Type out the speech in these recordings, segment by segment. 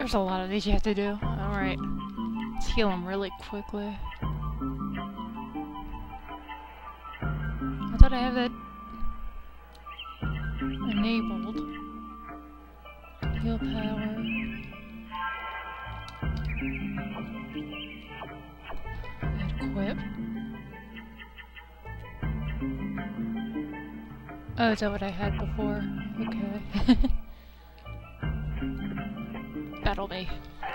There's a lot of these you have to do. Alright. Let's heal him really quickly. I thought I have that enabled. Heal power. Equip. Oh, is that what I had before? Okay. Battle me.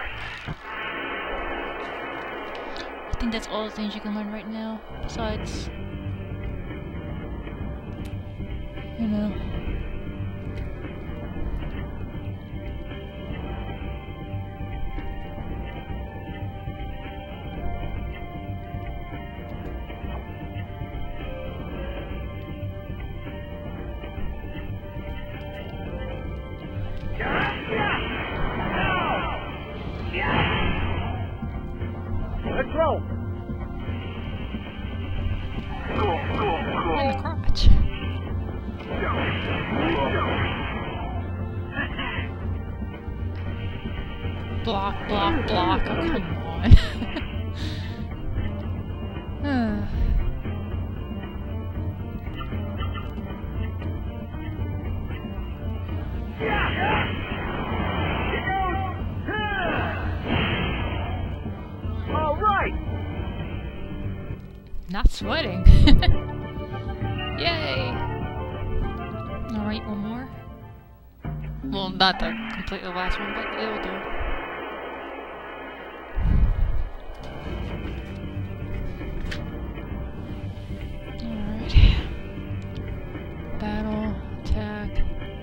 I think that's all the things you can learn right now. Besides, you know. Let's roll. In the crotch. Block, block, block. Oh, come on. All right. Not sweating. Yay! Alright, one more. Well, not the completely last one, but it'll do. Alright. Battle, attack.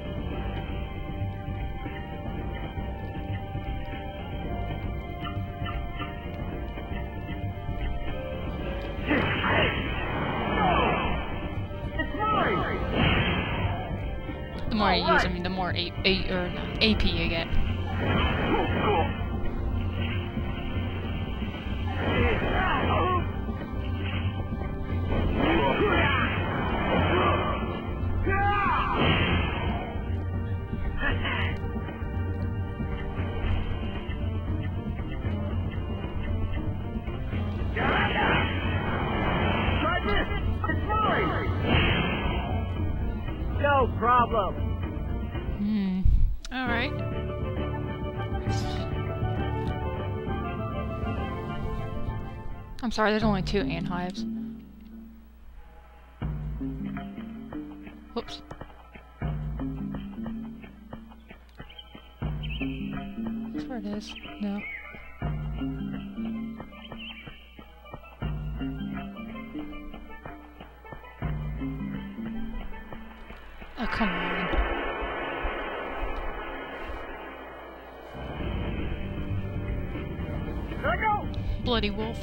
The more you use, I mean, the more AP you get. Try this. It's mine. No problem. Alright. I'm sorry, there's only 2 ant hives. Whoops. That's where it is. No. Oh, come on. There I go. Bloody wolf.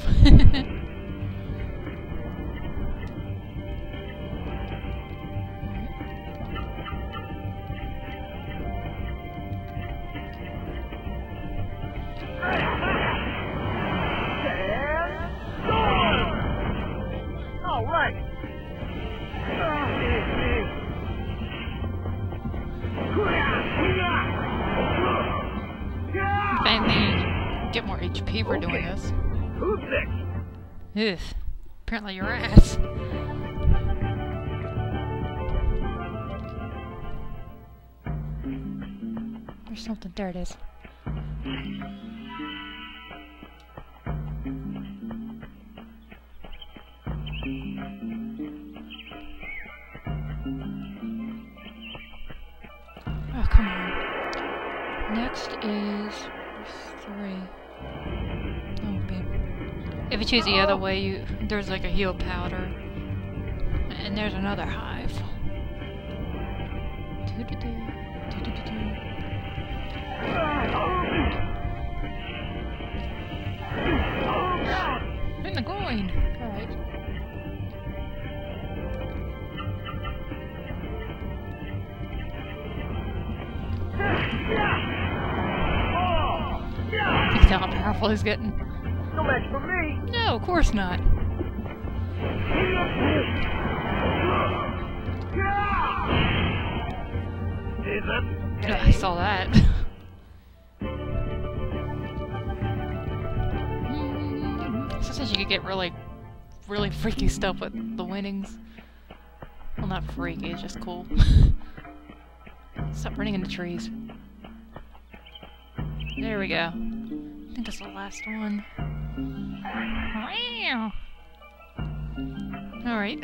All right. If anything, get more HP for doing this. Who's next? Ugh. Apparently your ass. There's something. There it is. Oh, come on. Next is 3. Oh, babe. If you choose the other way, there's like a heal powder. And there's another hive. In the groin! Alright. You can tell how powerful he's getting. No match for me. No, of course not. Is it? I saw that. get really freaky stuff with the winnings. Well, not freaky, it's just cool. Stop running into trees. There we go. I think that's the last one. Alright.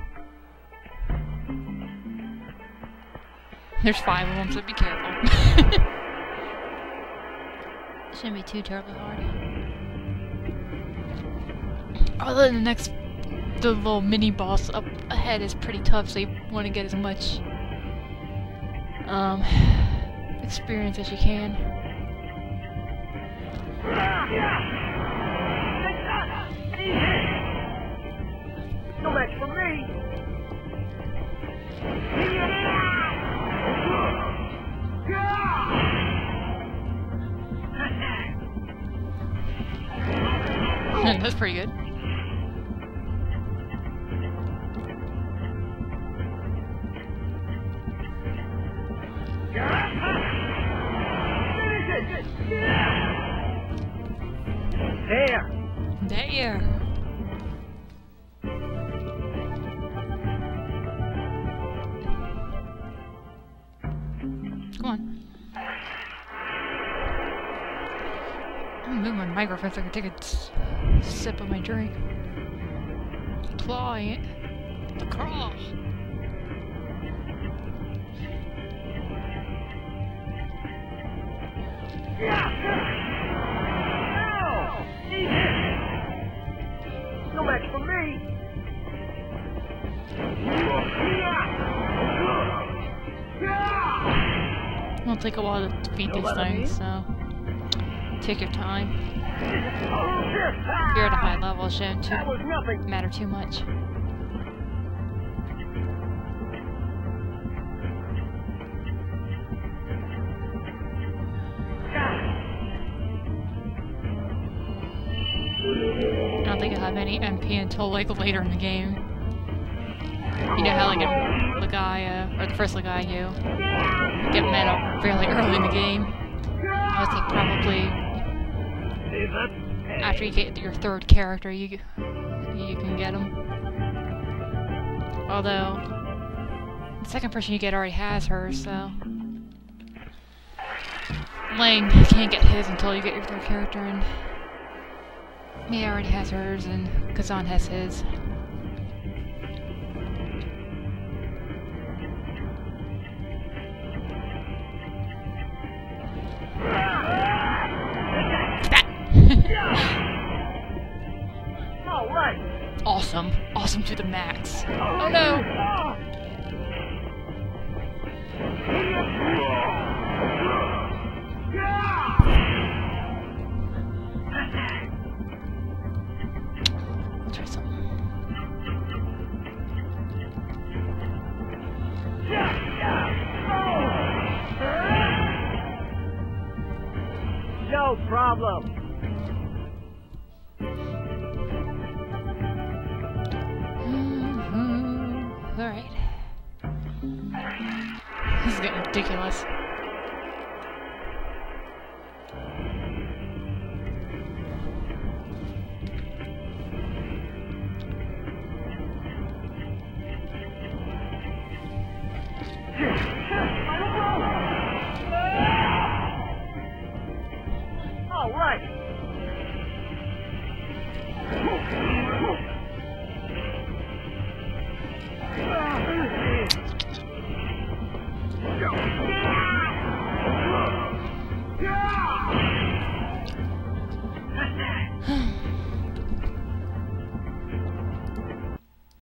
There's 5 of them, so be careful. Shouldn't be too terribly hard. Although the little mini boss up ahead is pretty tough, so you want to get as much experience as you can. No match for me. That's pretty good. There. There. Come on. I'm gonna move my microphone so I can take a sip of my drink. Claw it. The claw. No match for me. It'll take a while to defeat these things, so take your time. If you're at a high level, it shouldn't matter too much. I don't think you'll have any MP until like later in the game. You know how like in Legaia, or the first Legaia, you get meta fairly early in the game. I would think probably after you get your 3rd character, you can get them. Although the 2nd person you get already has hers, so Lang can't get his until you get your 3rd character, and Mia already has hers, and Kazan has his. All right. Awesome. Awesome to the max. Oh no! I'll try something. No problem. Alright. This is getting ridiculous. All right.